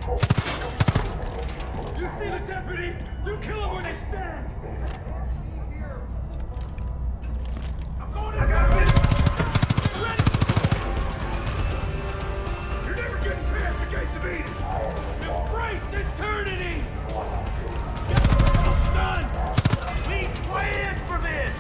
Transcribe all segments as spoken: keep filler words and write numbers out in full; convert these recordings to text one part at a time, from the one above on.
You see the deputy? You kill him where they stand! I'm going in! I got this! Ready? You're never getting past the gates of Eden! Embrace eternity! Son! We planned for this!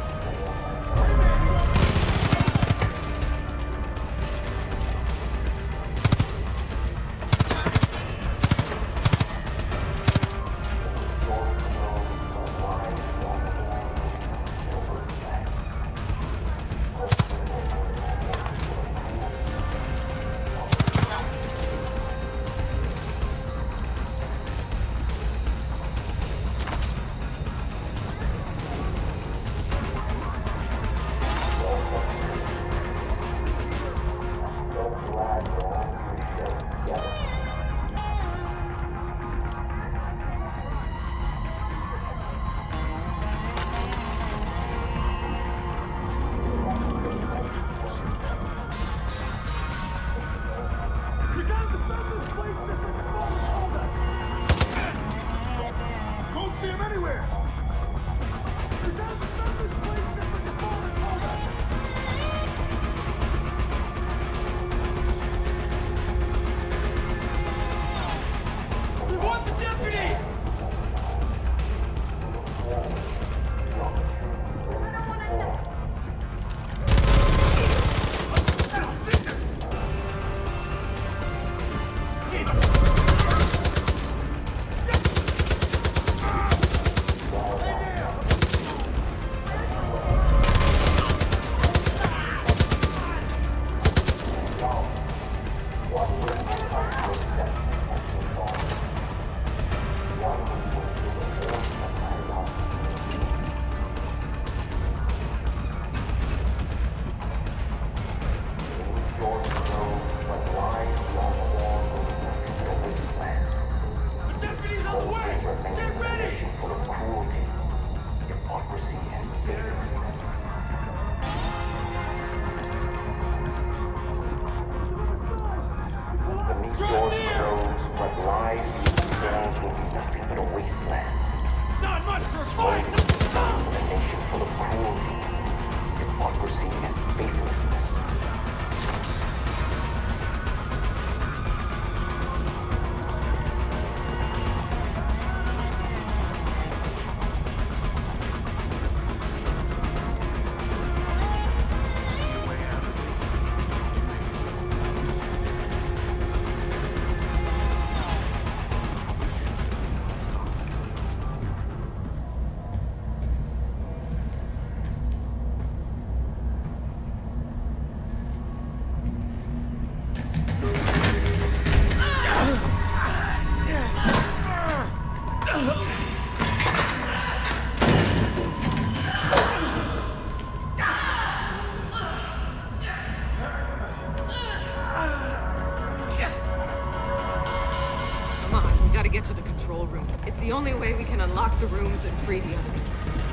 The only way we can unlock the rooms and free the others.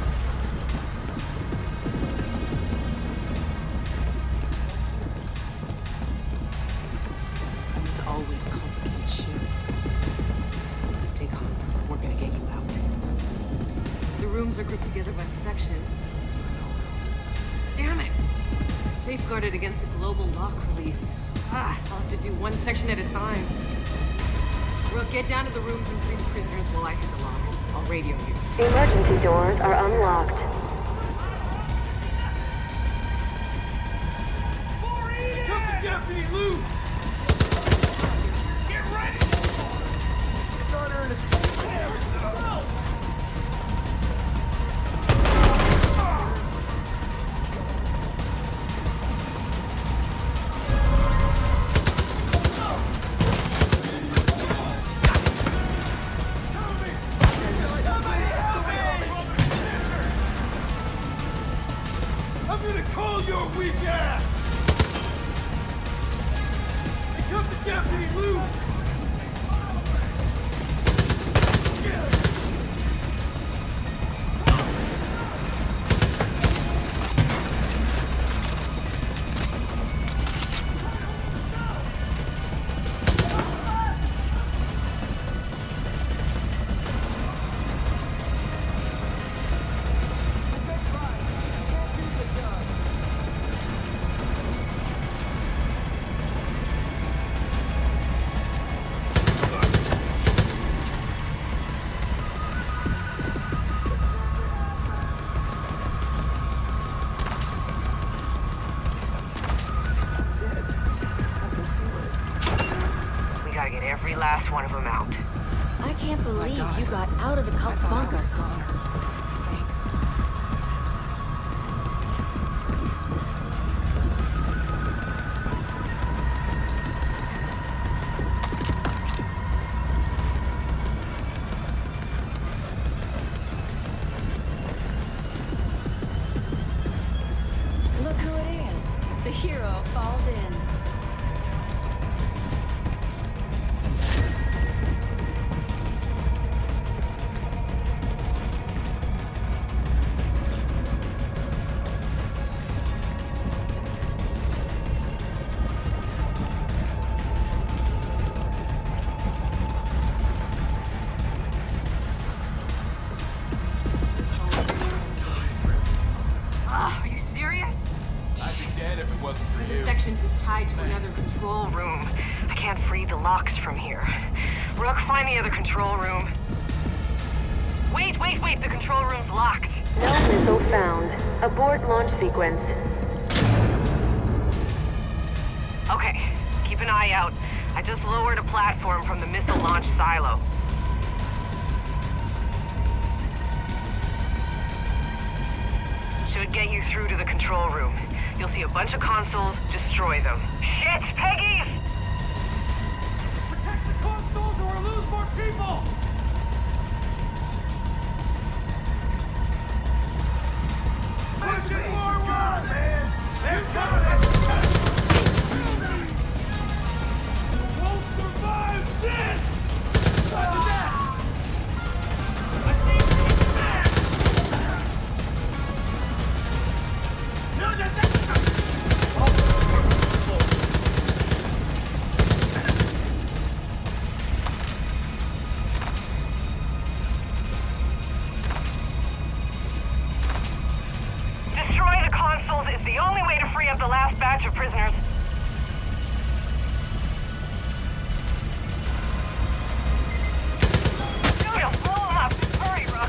There's always complicated shit. Stay calm. We're gonna get you out. The rooms are grouped together by section. Damn it! It's safeguarded against a global lock release. Ah, I'll have to do one section at a time. We'll get down to the rooms and free the prisoners while I hit the locks. I'll radio you. Emergency doors are unlocked. Cut the deputy loose! Get ready! Starter in his... gotta get every last one of them out. I can't believe you got out of the cult's bunker. Look who it is. The hero falls in. To another control room. I can't free the locks from here. Rook, find the other control room. Wait, wait, wait, the control room's locked. No missile found. Abort launch sequence. Okay, keep an eye out. I just lowered a platform from the missile launch silo. Should get you through to the control room. You'll see a bunch of consoles, destroy them. Shit, Peggies! Protect the consoles or we'll lose more people! Pushing forward, man! They're coming! You won't survive this! Roger that! I see you! No, no, no! The only way to free up the last batch of prisoners. Shoot him! Blow him up! Hurry, Rook!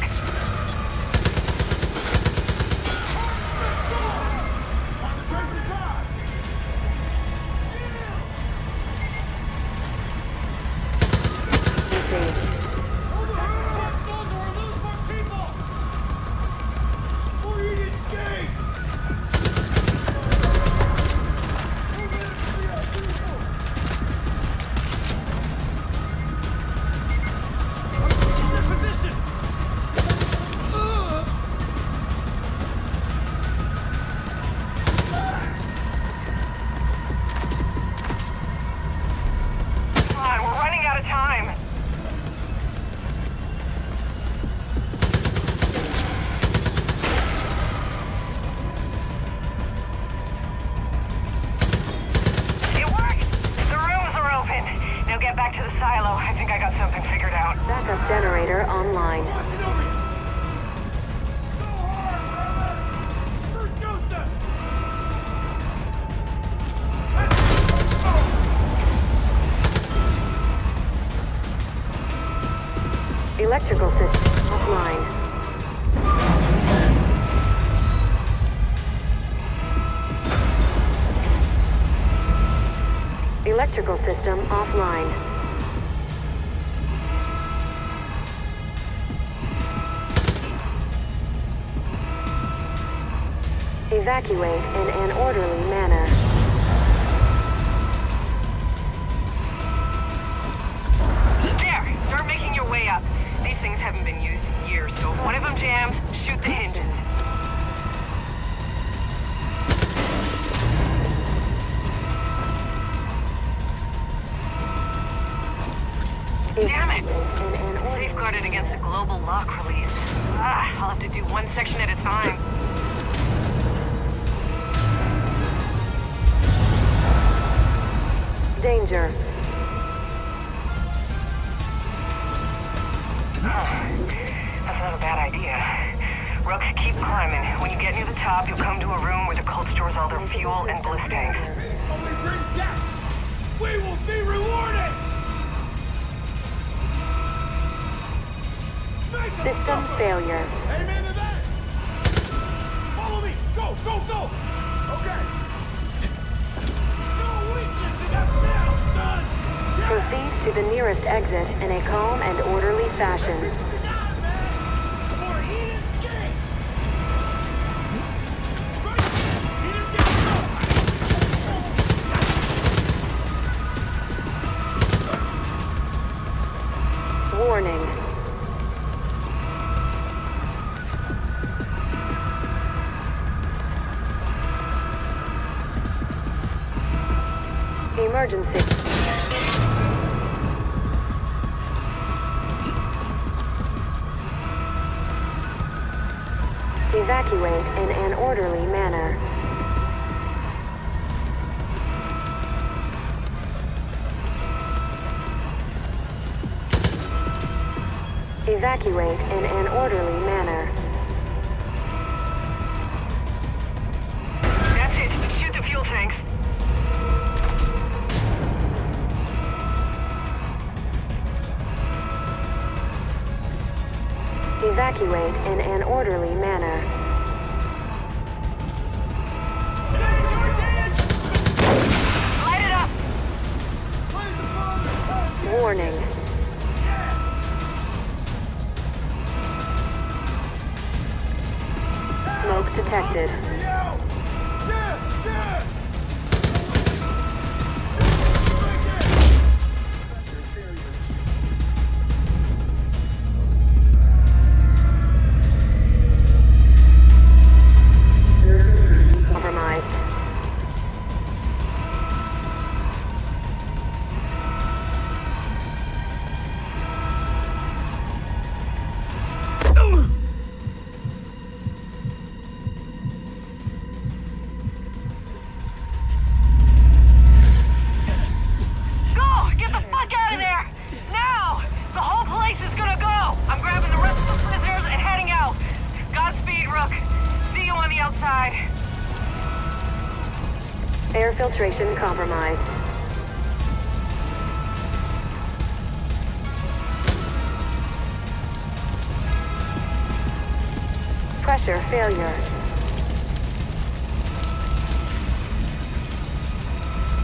Backup generator online. Electrical system offline. Electrical system offline. Evacuate in an orderly manner. There! Start making your way up. These things haven't been used in years, so if one of them jams, shoot the hinges. Damn it! Safeguarded against a global lock release. Ah, I'll have to do one section at a time. Danger. That's not a bad idea. Rook, keep climbing. When you get near the top, you'll come to a room where the cult stores all their fuel and bliss tanks. Only bring death! We will be rewarded! System failure. Amen to that! Follow me! Go, go, go! Okay. No weakness in us now, son! Proceed to the nearest exit in a calm and orderly fashion. For Eden's Gate! Eden Gate! Warning. Emergency. Evacuate in an orderly manner. Evacuate in an orderly manner. That's it. Shoot the fuel tanks. Evacuate in an orderly manner. Light it up! Warning. Smoke detected. Compromised. Go! Get the fuck out of there! Now! The whole place is gonna go! I'm grabbing the rest of the prisoners and heading out. Godspeed, Rook. See you on the outside. Air filtration compromised. Pressure failure.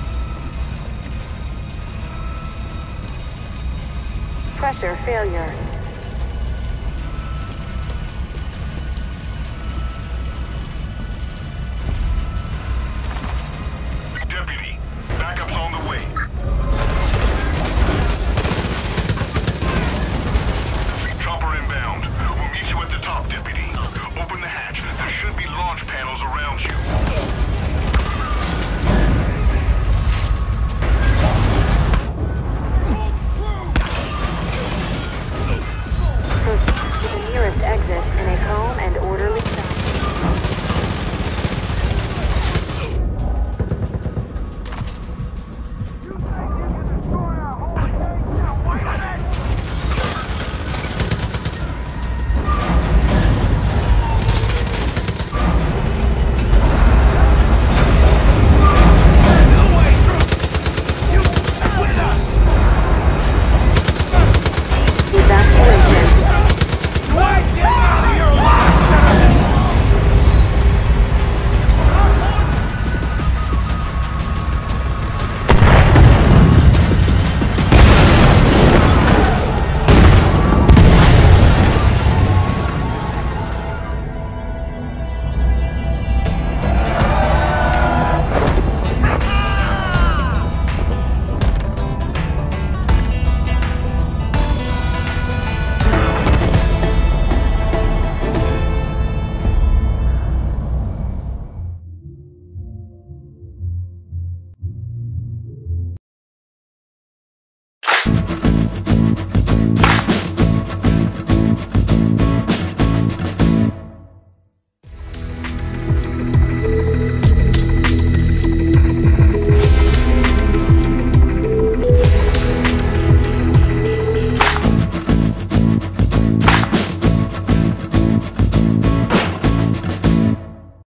Pressure failure.